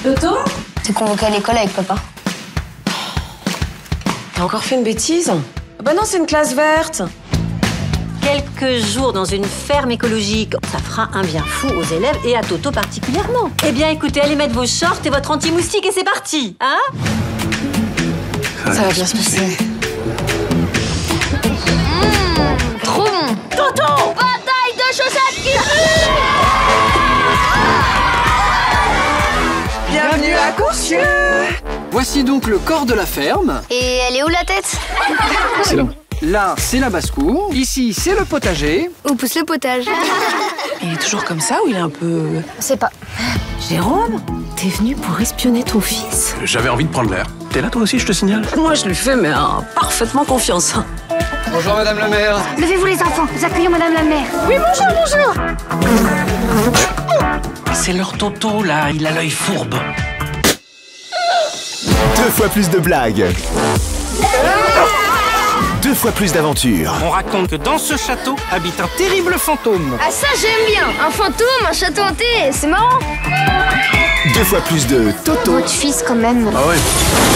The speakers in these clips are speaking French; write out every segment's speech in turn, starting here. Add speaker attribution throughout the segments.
Speaker 1: Toto?
Speaker 2: T'es convoqué à l'école avec papa.
Speaker 1: T'as encore fait une bêtise? Bah non, c'est une classe verte.
Speaker 3: Quelques jours dans une ferme écologique, ça fera un bien fou aux élèves et à Toto particulièrement. Eh bien, écoutez, allez mettre vos shorts et votre anti-moustique et c'est parti, hein?
Speaker 1: Ça va bien se passer.
Speaker 2: Trop bon.
Speaker 3: Toto!
Speaker 2: Bataille de chaussettes qui...
Speaker 1: Bienvenue à Courcieux.
Speaker 4: Voici donc le corps de la ferme.
Speaker 2: Et elle est où la tête?
Speaker 4: C'est là. Là, c'est la basse-cour. Ici, c'est le potager.
Speaker 2: Où pousse le potage?
Speaker 1: Il est toujours comme ça ou il est un peu...
Speaker 2: On sait pas.
Speaker 1: Jérôme, t'es venu pour espionner ton fils?
Speaker 5: J'avais envie de prendre l'air. T'es là toi aussi, je te signale?
Speaker 1: Moi, je lui fais mais parfaitement confiance.
Speaker 4: Bonjour Madame la maire.
Speaker 2: Levez-vous les enfants, nous accueillons Madame la mère. Oui, bonjour.
Speaker 5: C'est leur Toto là, il a l'œil fourbe.
Speaker 6: 2 fois plus de blagues. 2 fois plus d'aventures.
Speaker 5: On raconte que dans ce château habite un terrible fantôme.
Speaker 2: Ah ça j'aime bien. Un fantôme, un château hanté, c'est marrant.
Speaker 6: 2 fois plus de Toto.
Speaker 2: Votre fils quand même.
Speaker 5: Ah ouais.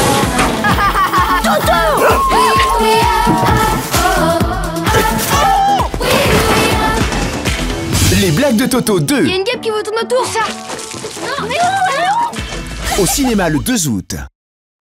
Speaker 6: Les blagues de Toto 2.
Speaker 2: Il y a une guêpe qui vous tourne autour, ça. Non, mais où?
Speaker 6: Au cinéma le 2 août.